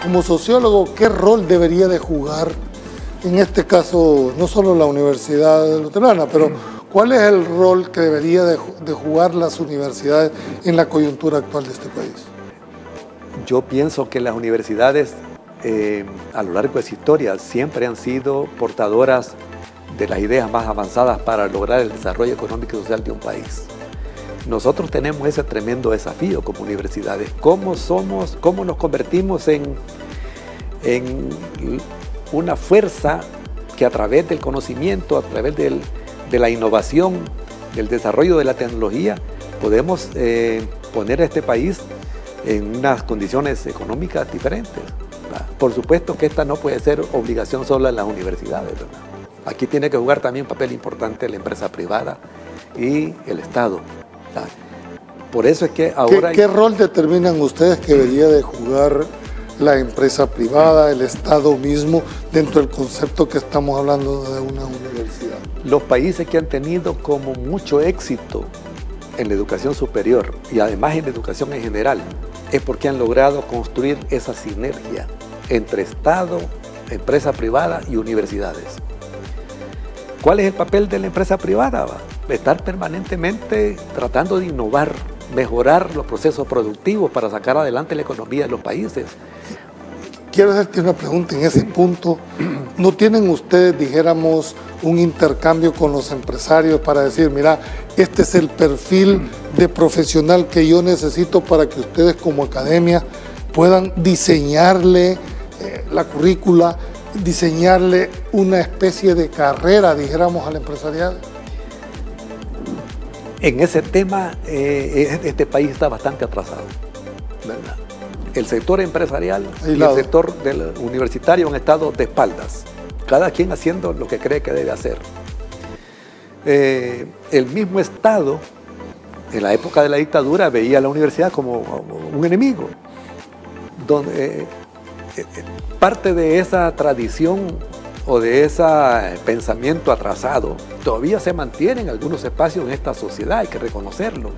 como sociólogo, ¿qué rol debería de jugar, en este caso, no solo la Universidad Luterana, pero cuál es el rol que debería de jugar las universidades en la coyuntura actual de este país? Yo pienso que las universidades a lo largo de su historia siempre han sido portadoras de las ideas más avanzadas para lograr el desarrollo económico y social de un país. Nosotros tenemos ese tremendo desafío como universidades. ¿Cómo nos convertimos en una fuerza que a través del conocimiento, a través de la innovación, del desarrollo de la tecnología, podemos poner a este país en unas condiciones económicas diferentes? Por supuesto que esta no puede ser obligación solo de las universidades, ¿verdad? Aquí tiene que jugar también un papel importante la empresa privada y el Estado. Por eso es que ahora... ¿Qué rol determinan ustedes que debería de jugar la empresa privada, el Estado mismo, dentro del concepto que estamos hablando de una universidad? Los países que han tenido como mucho éxito en la educación superior y además en la educación en general, es porque han logrado construir esa sinergia entre Estado, empresa privada y universidades. ¿Cuál es el papel de la empresa privada? Estar permanentemente tratando de innovar, mejorar los procesos productivos para sacar adelante la economía de los países. Quiero hacerte una pregunta en ese punto. ¿No tienen ustedes, dijéramos, un intercambio con los empresarios para decir, mira, este es el perfil de profesional que yo necesito para que ustedes como academia puedan diseñarle la currícula, diseñarle una especie de carrera, dijéramos, al empresariado? En ese tema, este país está bastante atrasado, ¿verdad? El sector empresarial y el sector universitario han estado de espaldas, cada quien haciendo lo que cree que debe hacer. El mismo Estado, en la época de la dictadura, veía a la universidad como un enemigo, donde parte de esa tradición o de ese pensamiento atrasado todavía se mantiene en algunos espacios en esta sociedad, hay que reconocerlo.